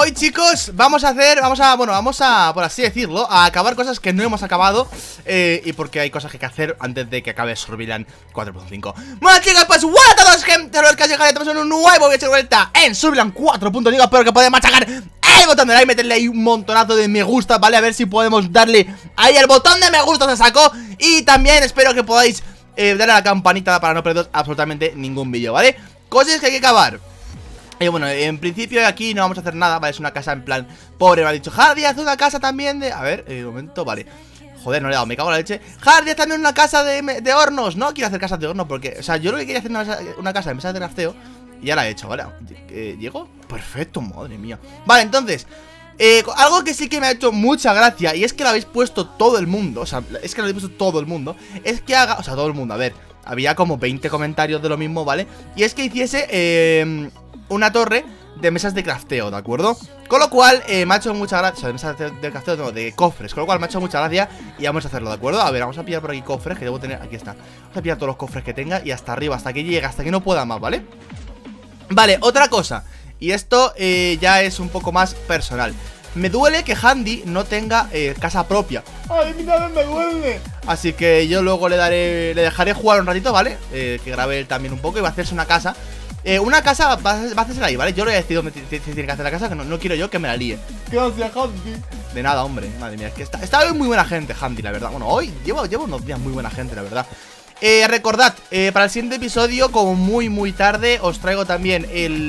hoy, chicos, vamos a, por así decirlo, a acabar cosas que no hemos acabado. Y porque hay cosas que hay que hacer antes de que acabe Survival 4.5. Bueno, chicos, pues hola a todos, gente, los que llegan, estamos en un nuevo vídeo de vuelta en Survival 4.5. Espero que podáis machacar el botón de like, meterle ahí un montonazo de me gusta, ¿vale? A ver si podemos darle ahí el botón de me gusta, se sacó. Y también espero que podáis darle a la campanita para no perderos absolutamente ningún vídeo, ¿vale? Cosas que hay que acabar. Bueno, en principio aquí no vamos a hacer nada, ¿vale? Es una casa en plan pobre, me ha dicho Hardy, haz una casa también de... A ver, un momento, vale. Joder, no le he dado, me cago en la leche. Hardy, haz también una casa de hornos. No quiero hacer casas de horno porque... O sea, yo lo que quería hacer una casa de mesas de crafteo y ya la he hecho, ¿vale? ¿Llego? Perfecto, madre mía. Vale, entonces... algo que sí que me ha hecho mucha gracia, y es que lo habéis puesto todo el mundo. O sea, es que lo habéis puesto todo el mundo. Es que haga... O sea, todo el mundo, a ver. Había como 20 comentarios de lo mismo, ¿vale? Y es que hiciese... una torre de mesas de crafteo, ¿de acuerdo? Con lo cual, me ha hecho mucha gracia. O sea, de mesas de crafteo, no, de cofres. Con lo cual me ha hecho mucha gracia y vamos a hacerlo, ¿de acuerdo? A ver, vamos a pillar por aquí cofres que debo tener. Aquí está. Vamos a pillar todos los cofres que tenga y hasta arriba, hasta que llegue, hasta que no pueda más, ¿vale? Vale, otra cosa. Y esto ya es un poco más personal. Me duele que Handy no tenga casa propia. ¡Ay, mi también me duele! Así que yo luego le dejaré jugar un ratito, ¿vale? Que grabe él también un poco y va a hacerse una casa. Una casa va a hacerse ahí, ¿vale? Yo le he decidido dónde tiene que hacer la casa, que no quiero yo que me la líe. Gracias, Handy. De nada, hombre, madre mía, es que está hoy muy buena gente, Handy, la verdad. Bueno, hoy llevo unos días muy buena gente, la verdad. Recordad, para el siguiente episodio, como muy tarde, os traigo también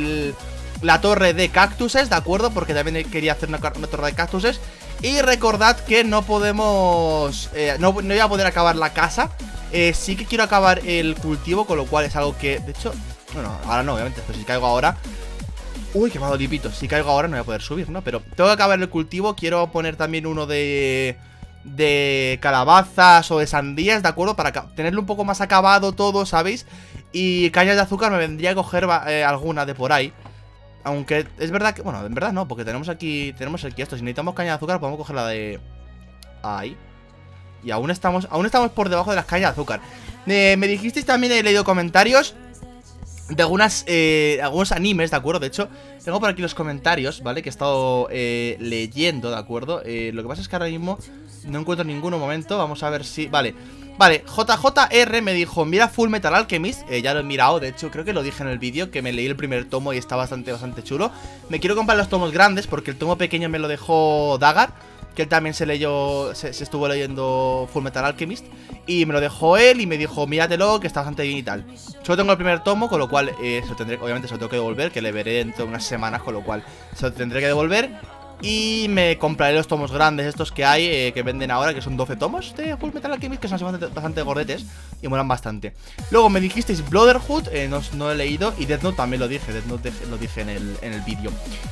la torre de cactuses, ¿de acuerdo? Porque también quería hacer una torre de cactuses. Y recordad que no podemos... no voy a poder acabar la casa. Sí que quiero acabar el cultivo, con lo cual es algo que, de hecho... Bueno, ahora no, obviamente, pero si caigo ahora... Uy, que me ha dado lipito. Si caigo ahora no voy a poder subir, ¿no? Pero tengo que acabar el cultivo. Quiero poner también uno de calabazas o de sandías, ¿de acuerdo? Para tenerlo un poco más acabado todo, ¿sabéis? Y cañas de azúcar me vendría a coger alguna de por ahí. Aunque es verdad que... Bueno, en verdad no, porque tenemos aquí esto. Si necesitamos caña de azúcar podemos cogerla de... Ahí. Y aún estamos por debajo de las cañas de azúcar. Me dijisteis también, he leído comentarios de algunos animes, ¿de acuerdo? De hecho, tengo por aquí los comentarios, ¿vale? Que he estado leyendo, ¿de acuerdo? Lo que pasa es que ahora mismo no encuentro ningún momento. Vamos a ver si... Vale, JJR me dijo, mira Full Metal Alchemist. Ya lo he mirado, de hecho, creo que lo dije en el vídeo, que me leí el primer tomo y está bastante chulo. Me quiero comprar los tomos grandes porque el tomo pequeño me lo dejó Dagar, que él también se estuvo leyendo Full Metal Alchemist. Y me lo dejó él y me dijo, míratelo, que está bastante bien y tal. Solo tengo el primer tomo, con lo cual obviamente se lo tengo que devolver, que le veré dentro de unas semanas, con lo cual se lo tendré que devolver. Y me compraré los tomos grandes estos que hay, que venden ahora, que son 12 tomos de Full Metal Alchemist, que son bastante gordetes y molan bastante. Luego me dijisteis Brotherhood, no he leído. Y Death Note también lo dije, Death Note lo dije en el vídeo.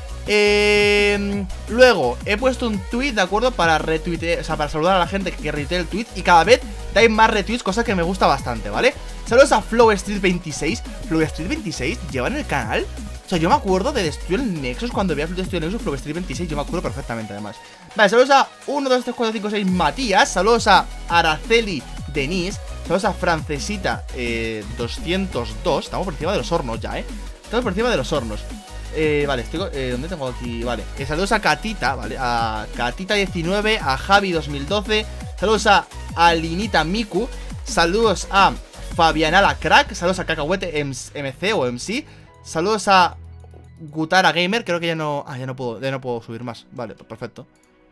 Luego he puesto un tweet, ¿de acuerdo? Para retuitear, o sea, para saludar a la gente que retuitee el tweet. Y cada vez dais más retweets, cosa que me gusta bastante, ¿vale? Saludos a Flow Street 26. Flow Street 26 lleva en el canal. O sea, yo me acuerdo de destruir el Nexus. Cuando veía destruir el Nexus, Flow Street 26, yo me acuerdo perfectamente, además. Vale, saludos a 1, 2, 3, 4, 5, 6 Matías. Saludos a Araceli Denise. Saludos a Francesita 202. Estamos por encima de los hornos ya, Estamos por encima de los hornos. Vale, ¿dónde tengo aquí? Vale, saludos a Catita, ¿vale? A Catita19, a Javi2012. Saludos a Alinita Miku. Saludos a Fabianala Crack. Saludos a Cacahuete MC o MC. Saludos a Gutara Gamer. Creo que ya no... ya no puedo subir más. Vale, perfecto.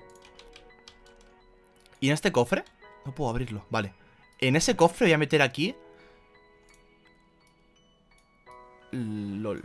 ¿Y en este cofre? No puedo abrirlo, vale. En ese cofre voy a meter aquí... LOL.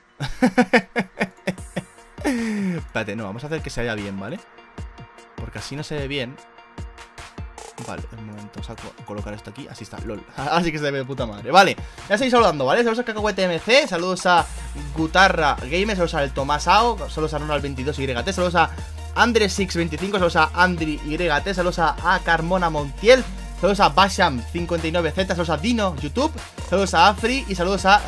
Espérate, no, vamos a hacer que se vea bien, ¿vale? Porque así no se ve bien. Vale, un momento, vamos a colocar esto aquí. Así está, lol. Así que se ve de puta madre. Vale, ya seguís saludando, ¿vale? Saludos a Cacahuete MC, saludos a Gutarra Gamer, saludos al Tomasao, saludos a Ronald22YT, saludos a Andre625, saludos a AndriYT, saludos a Carmona Montiel, saludos a Basham59Z, saludos a Dino YouTube, saludos a Afri y saludos a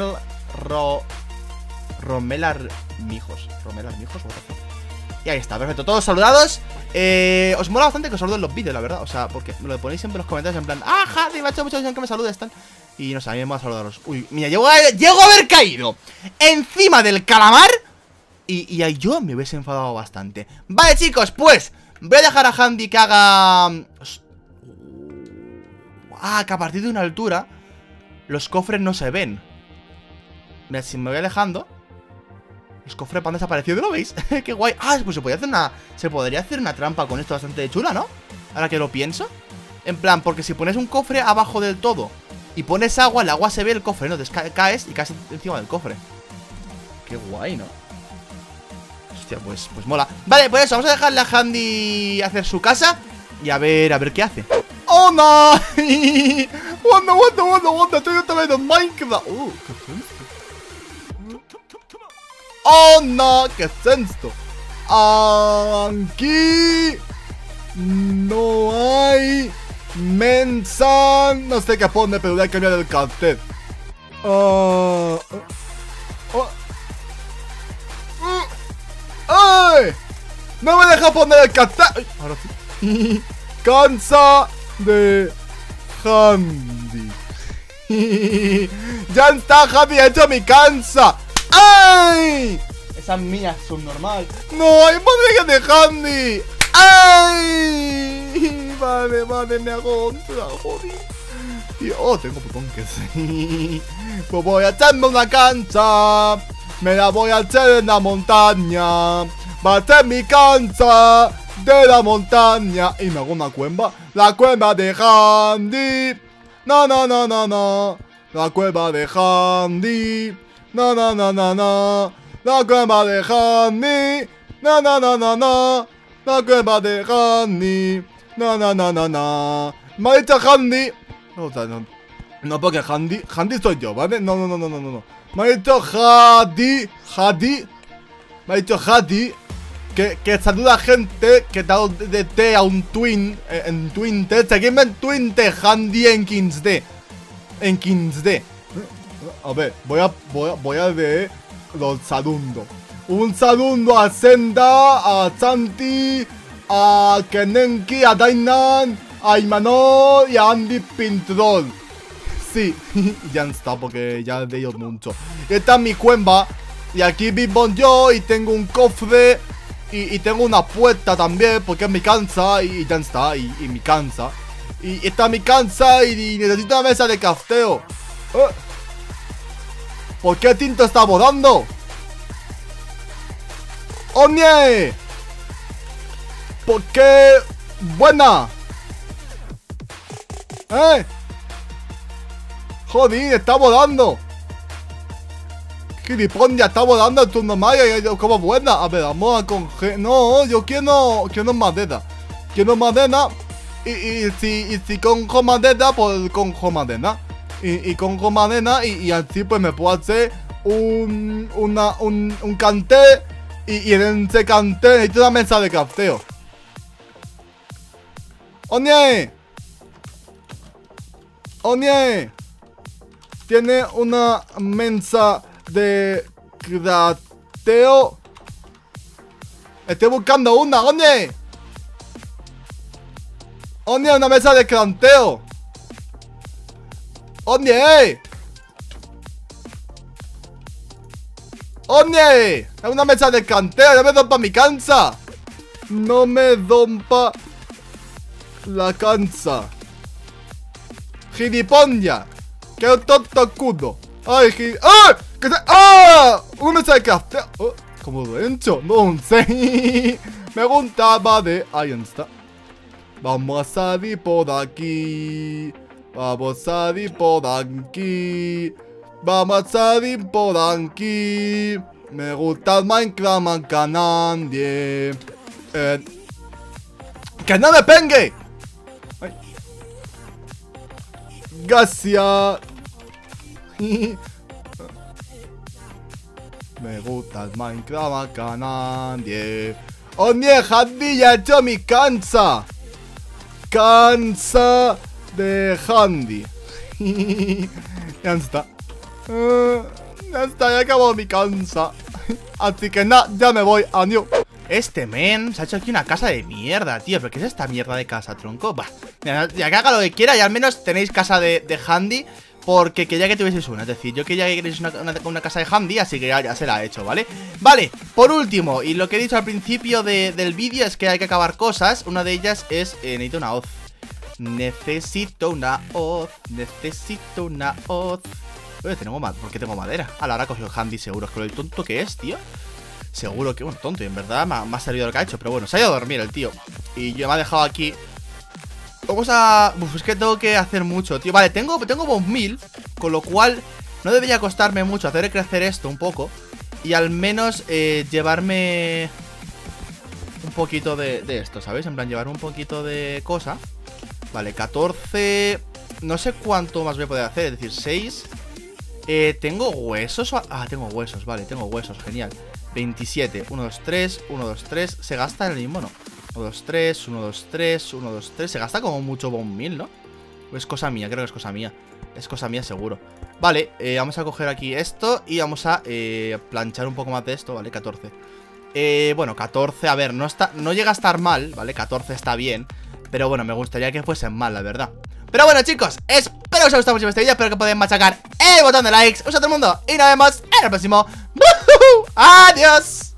Romelar Mijos, y ahí está, perfecto, todos saludados. Os mola bastante que os saluden los vídeos, la verdad. O sea, porque me lo ponéis siempre en los comentarios en plan, Javi, me ha hecho mucha ilusión que me saludes, tal. Y no sé, a mí me mola saludaros. Uy, mira, llego a haber caído encima del calamar y yo me hubiese enfadado bastante. Vale, chicos, pues voy a dejar a Handy que haga... que a partir de una altura los cofres no se ven. Mira, si me voy alejando, los cofres van desapareciendo, ¿lo veis? ¡Qué guay! Pues se podría hacer una trampa con esto bastante chula, ¿no? Ahora que lo pienso. En plan, porque si pones un cofre abajo del todo y pones agua, el agua se ve el cofre, ¿no? Entonces caes y caes encima del cofre. ¡Qué guay!, ¿no? Hostia, pues mola. Vale, pues eso, vamos a dejarle a Handy hacer su casa y a ver qué hace. ¡Oh, no! ¡Wanda! Estoy otra vez en Minecraft. ¿Qué es esto? ¡Oh, no! ¿Qué es esto? Aquí no hay mensa. No sé qué pone, pero voy a cambiar el cartel. ¡Ay! ¡No me deja poner el cartel! Ay, ahora sí. Cansa de Handy. Ya está, Handy, ha hecho mi cansa. ¡Ay! Esas mías son normales. ¡No! ¡Hay bodega de Handy! ¡Ay! Vale, me hago otra, joder. Tengo botón que sí. Pues voy a echarme una cancha. Me la voy a echar en la montaña. Va a ser mi cancha de la montaña. Y me hago una cueva. La cueva de Handy. No. La cueva de Handy. No. La cueva de Handy. No. La cueva de Handy. No. Me ha dicho Handy. No, porque Handy soy yo, ¿vale? No. Me ha dicho Handy. Me ha dicho Handy que saluda a gente que da de té a un twin en Twitter. Seguidme en Twitter, Handy en 15D. A ver, voy a leer los saludos. Un saludo a Senda, a Santi, a Kenenki, a Dainan, a Imanol y a Andy Pintrol. Sí, ya está, porque ya he leído mucho. Esta es mi cueva. Y aquí vivo yo y tengo un cofre. Y tengo una puerta también, porque es mi cansa. Y ya está, y mi cansa. Y esta es mi cansa y necesito una mesa de crafteo. ¿Por qué Tinto está volando? ¡Oye! ¿Por qué? ¡Buena! Joder, está volando. Gilipollas, está volando el turno maya como buena. A ver, vamos a coger. No, yo quiero madera. Quiero madera. Y si cojo madera, pues cojo madera. Y cojo madera y así pues me puedo hacer un cantel. Y en ese cantel necesito una mesa de crafteo. ¡Oye! Tiene una mesa de crafteo. Estoy buscando una, oye, una mesa de crafteo. Oye, es una mesa de crafteo. No me rompa mi cansa. No me rompa la cansa. Gilipollas. ¡Qué tonto culo! ¡Ay, ¡ah! ¿Qué se... ¡Ah! ¡Una mesa de crafteo! ¿Cómo lo he hecho? No sé. Me gustaba de... Ahí está. Vamos a salir por aquí. Vamos a salir por aquí. Me gusta el Minecraft más que a nadie. ¡Que no me pegue! Ay. Gracias. Me gusta el Minecraft más que a nadie. Oye, Handy, ya he hecho mi cansa. Cansa de Handy. Ya está. Ya acabó mi cansa. Así que nada, ya me voy. Adiós. Este men se ha hecho aquí una casa de mierda, tío. ¿Pero qué es esta mierda de casa, tronco? Bah, ya que haga lo que quiera y al menos tenéis casa de Handy. porque quería que tuvieseis una. Es decir, yo quería que queréis una casa de handy, así que ya se la he hecho, ¿vale? Vale, por último, y lo que he dicho al principio del vídeo es que hay que acabar cosas. Una de ellas es, necesito una hoz. Necesito una hoz. Necesito una hoz. Oye, ¿por qué tengo madera? Ahora ha cogido el handy seguro. Es que lo tonto que es, tío. Seguro que, bueno, tonto, y en verdad me ha servido lo que ha hecho. Pero bueno, se ha ido a dormir el tío. Y yo me ha dejado aquí. Vamos a... Uf, es que tengo que hacer mucho, tío. Vale, tengo bone meal, con lo cual no debería costarme mucho hacer crecer esto un poco. Y al menos llevarme un poquito de esto, ¿sabéis? En plan, llevarme un poquito de cosa. Vale, 14. No sé cuánto más voy a poder hacer, es decir, 6. ¿Tengo huesos? Ah, tengo huesos, vale, tengo huesos, genial. 27, 1, 2, 3, 1, 2, 3. ¿Se gasta el mismo? No. 1, 2, 3, 1, 2, 3, 1, 2, 3. Se gasta como mucho bone meal, ¿no? O es cosa mía, creo que es cosa mía. Es cosa mía seguro. Vale, vamos a coger aquí esto y vamos a planchar un poco más de esto, ¿vale? 14. Bueno, 14, a ver, no llega a estar mal, ¿vale? 14 está bien, pero bueno, me gustaría que fuesen mal, la verdad. Pero bueno, chicos, espero que os haya gustado mucho este vídeo. Espero que podáis machacar el botón de likes. Un saludo a todo el mundo y nos vemos en el próximo. ¡Adiós!